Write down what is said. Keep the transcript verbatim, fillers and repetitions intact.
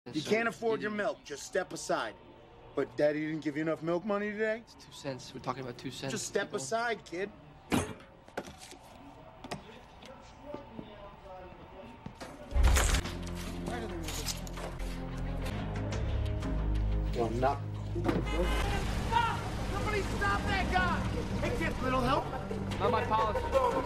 You So can't afford you your milk. Just step aside. But Daddy didn't give you enough milk money today? It's two cents. We're talking about two cents. Just step people. aside, kid. Well, not Stop! Somebody stop that guy! Hey, kid, little help? Not my policy.